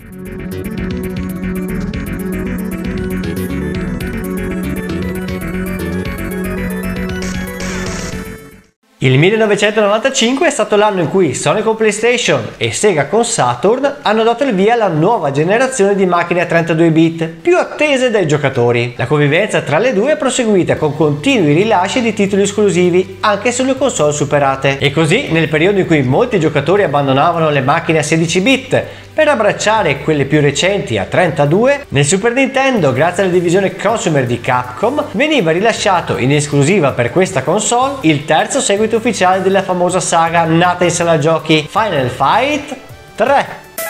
Il 1995 è stato l'anno in cui Sony con PlayStation e Sega con Saturn hanno dato il via alla nuova generazione di macchine a 32 bit, più attese dai giocatori. La convivenza tra le due è proseguita con continui rilasci di titoli esclusivi anche sulle console superate. E così, nel periodo in cui molti giocatori abbandonavano le macchine a 16 bit per abbracciare quelle più recenti a 32, nel Super Nintendo, grazie alla divisione consumer di Capcom, veniva rilasciato in esclusiva per questa console il terzo seguito ufficiale della famosa saga nata in sala giochi, Final Fight 3.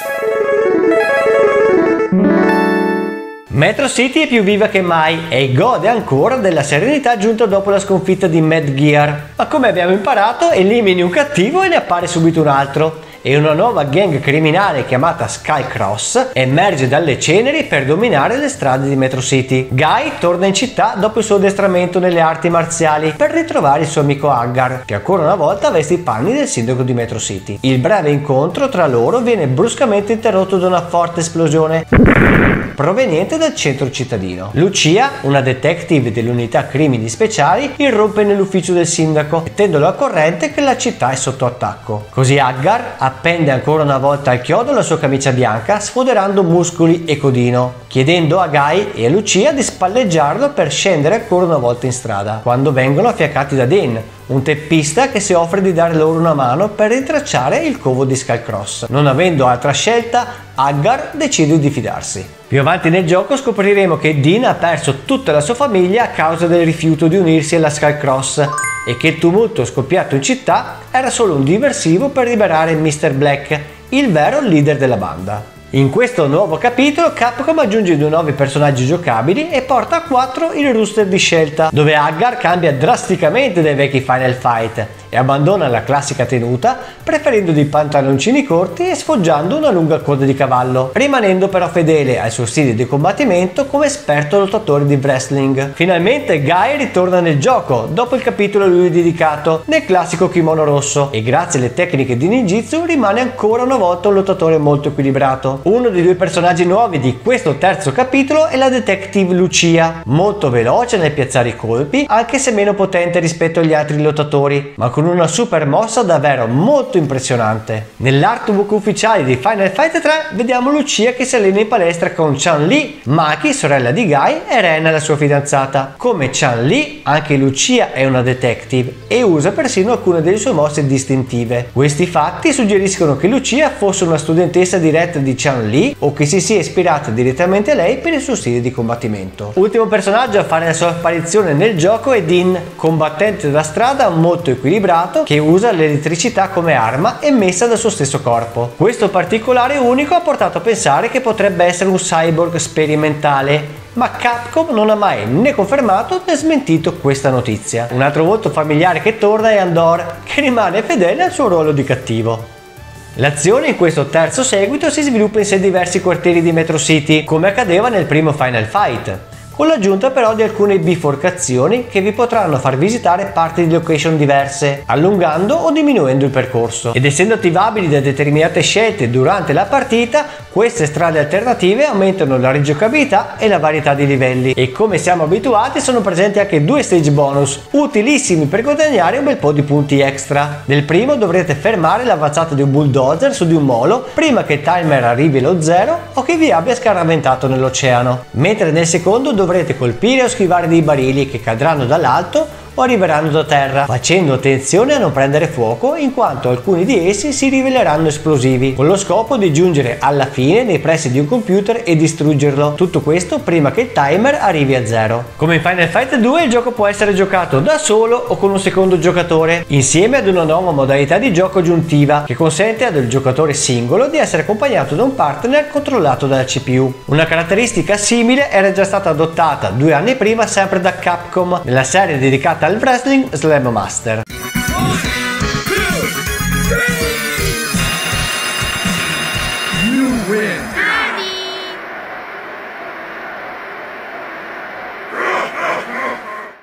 Metro City è più viva che mai e gode ancora della serenità giunta dopo la sconfitta di Mad Gear, ma come abbiamo imparato, elimini un cattivo e ne appare subito un altro. E una nuova gang criminale chiamata Skycross emerge dalle ceneri per dominare le strade di Metro City. Guy torna in città dopo il suo addestramento nelle arti marziali per ritrovare il suo amico Haggar, che ancora una volta veste i panni del sindaco di Metro City. Il breve incontro tra loro viene bruscamente interrotto da una forte esplosione proveniente dal centro cittadino. Lucia, una detective dell'unità crimini speciali, irrompe nell'ufficio del sindaco, mettendolo al corrente che la città è sotto attacco. Così Haggar appende ancora una volta al chiodo la sua camicia bianca, sfoderando muscoli e codino, chiedendo a Guy e a Lucia di spalleggiarlo per scendere ancora una volta in strada, quando vengono affiancati da Dan, un teppista che si offre di dare loro una mano per rintracciare il covo di Skycross. Non avendo altra scelta, Haggar decide di fidarsi. Più avanti nel gioco scopriremo che Dean ha perso tutta la sua famiglia a causa del rifiuto di unirsi alla Skycross e che il tumulto scoppiato in città era solo un diversivo per liberare Mr. Black, il vero leader della banda. In questo nuovo capitolo Capcom aggiunge due nuovi personaggi giocabili e porta a 4 il roster di scelta, dove Haggar cambia drasticamente dai vecchi Final Fight e abbandona la classica tenuta, preferendo dei pantaloncini corti e sfoggiando una lunga coda di cavallo, rimanendo però fedele al suo stile di combattimento come esperto lottatore di wrestling. Finalmente Guy ritorna nel gioco, dopo il capitolo a lui dedicato, nel classico kimono rosso, e grazie alle tecniche di ninjutsu rimane ancora una volta un lottatore molto equilibrato. Uno dei due personaggi nuovi di questo terzo capitolo è la detective Lucia, molto veloce nel piazzare i colpi, anche se meno potente rispetto agli altri lottatori, ma con una super mossa davvero molto impressionante. Nell'artbook ufficiale di Final Fight 3 vediamo Lucia che si allena in palestra con Chun-Li, Maki, sorella di Guy, e Ren, la sua fidanzata. Come Chun-Li, anche Lucia è una detective e usa persino alcune delle sue mosse distintive. Questi fatti suggeriscono che Lucia fosse una studentessa diretta di Chun-Li o che si sia ispirata direttamente a lei per il suo stile di combattimento. Ultimo personaggio a fare la sua apparizione nel gioco è Dean, combattente da strada molto equilibrato che usa l'elettricità come arma emessa dal suo stesso corpo. Questo particolare unico ha portato a pensare che potrebbe essere un cyborg sperimentale, ma Capcom non ha mai né confermato né smentito questa notizia. Un altro volto familiare che torna è Andor, che rimane fedele al suo ruolo di cattivo. L'azione in questo terzo seguito si sviluppa in 6 diversi quartieri di Metro City, come accadeva nel primo Final Fight, con l'aggiunta però di alcune biforcazioni che vi potranno far visitare parti di location diverse, allungando o diminuendo il percorso. Ed essendo attivabili da determinate scelte durante la partita, queste strade alternative aumentano la rigiocabilità e la varietà di livelli, e come siamo abituati sono presenti anche 2 stage bonus, utilissimi per guadagnare un bel po' di punti extra. Nel primo dovrete fermare l'avanzata di un bulldozer su di un molo prima che il timer arrivi allo 0 o che vi abbia scaraventato nell'oceano, mentre nel secondo dovrete colpire o schivare dei barili che cadranno dall'alto o arriveranno da terra, facendo attenzione a non prendere fuoco in quanto alcuni di essi si riveleranno esplosivi, con lo scopo di giungere alla fine nei pressi di un computer e distruggerlo. Tutto questo prima che il timer arrivi a 0. Come in Final Fight 2 il gioco può essere giocato da solo o con un secondo giocatore, insieme ad una nuova modalità di gioco aggiuntiva che consente al giocatore singolo di essere accompagnato da un partner controllato dalla CPU. Una caratteristica simile era già stata adottata 2 anni prima sempre da Capcom nella serie dedicata al wrestling Slam Master.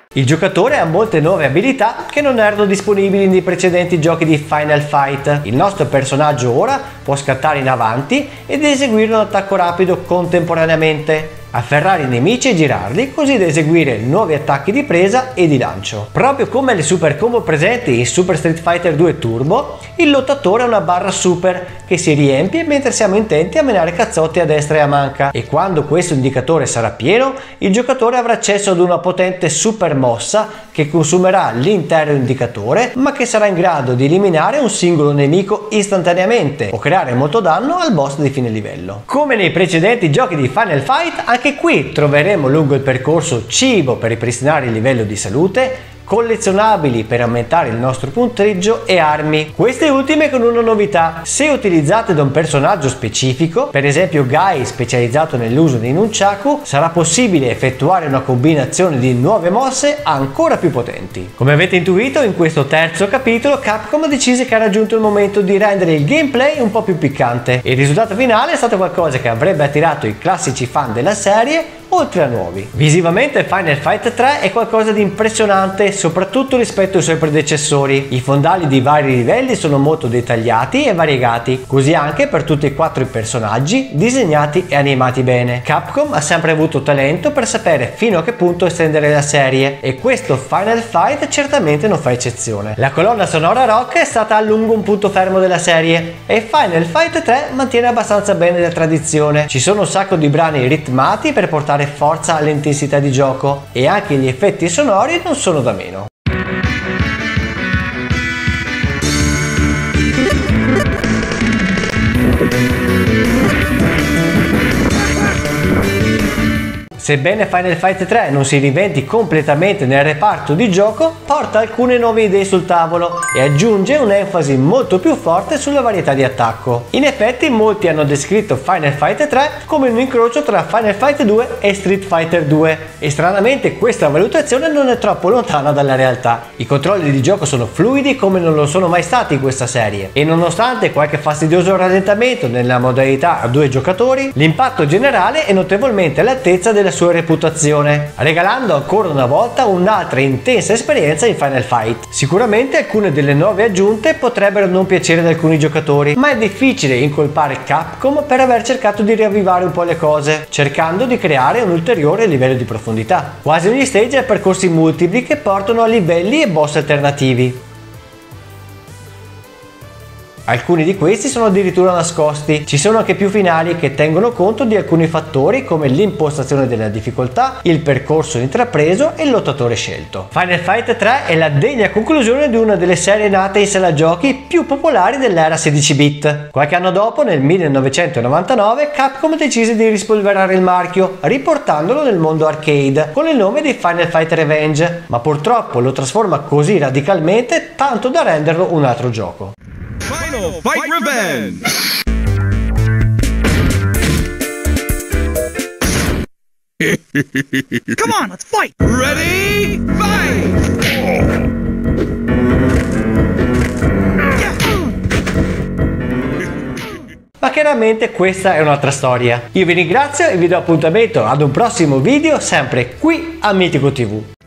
Il giocatore ha molte nuove abilità che non erano disponibili nei precedenti giochi di Final Fight. Il nostro personaggio ora può scattare in avanti ed eseguire un attacco rapido contemporaneamente, afferrare i nemici e girarli, così da eseguire nuovi attacchi di presa e di lancio. Proprio come le super combo presenti in Super Street Fighter 2 Turbo, il lottatore ha una barra super che si riempie mentre siamo intenti a menare cazzotti a destra e a manca, e quando questo indicatore sarà pieno, il giocatore avrà accesso ad una potente super mossa che consumerà l'intero indicatore, ma che sarà in grado di eliminare un singolo nemico istantaneamente o creare molto danno al boss di fine livello. Come nei precedenti giochi di Final Fight, anche qui troveremo lungo il percorso cibo per ripristinare il livello di salute, collezionabili per aumentare il nostro punteggio e armi. Queste ultime con una novità: se utilizzate da un personaggio specifico, per esempio Guy specializzato nell'uso dei nunchaku, sarà possibile effettuare una combinazione di nuove mosse ancora più potenti. Come avete intuito, in questo terzo capitolo Capcom decise che era giunto il momento di rendere il gameplay un po' più piccante, e il risultato finale è stato qualcosa che avrebbe attirato i classici fan della serie oltre a nuovi. Visivamente Final Fight 3 è qualcosa di impressionante, soprattutto rispetto ai suoi predecessori. I fondali di vari livelli sono molto dettagliati e variegati, così anche per tutti e 4 i personaggi, disegnati e animati bene. Capcom ha sempre avuto talento per sapere fino a che punto estendere la serie, e questo Final Fight certamente non fa eccezione. La colonna sonora rock è stata a lungo un punto fermo della serie, e Final Fight 3 mantiene abbastanza bene la tradizione. Ci sono un sacco di brani ritmati per portare forza all'intensità di gioco, e anche gli effetti sonori non sono da meno. Sebbene Final Fight 3 non si riventi completamente nel reparto di gioco, porta alcune nuove idee sul tavolo e aggiunge un'enfasi molto più forte sulla varietà di attacco. In effetti molti hanno descritto Final Fight 3 come un incrocio tra Final Fight 2 e Street Fighter 2, e stranamente questa valutazione non è troppo lontana dalla realtà. I controlli di gioco sono fluidi come non lo sono mai stati in questa serie, e nonostante qualche fastidioso rallentamento nella modalità a 2 giocatori, l'impatto generale è notevolmente all'altezza della sua reputazione, regalando ancora una volta un'altra intensa esperienza in Final Fight. Sicuramente alcune delle nuove aggiunte potrebbero non piacere ad alcuni giocatori, ma è difficile incolpare Capcom per aver cercato di riavvivare un po' le cose, cercando di creare un ulteriore livello di profondità. Quasi ogni stage ha percorsi multipli che portano a livelli e boss alternativi. Alcuni di questi sono addirittura nascosti. Ci sono anche più finali che tengono conto di alcuni fattori come l'impostazione della difficoltà, il percorso intrapreso e il lottatore scelto. Final Fight 3 è la degna conclusione di una delle serie nate in sala giochi più popolari dell'era 16-bit. Qualche anno dopo, nel 1999, Capcom decise di rispolverare il marchio, riportandolo nel mondo arcade con il nome di Final Fight Revenge, ma purtroppo lo trasforma così radicalmente tanto da renderlo un altro gioco. Final Fight Revenge! Come on, let's fight! Ready, fight! Ma chiaramente questa è un'altra storia. Io vi ringrazio e vi do appuntamento ad un prossimo video sempre qui a Mitico TV.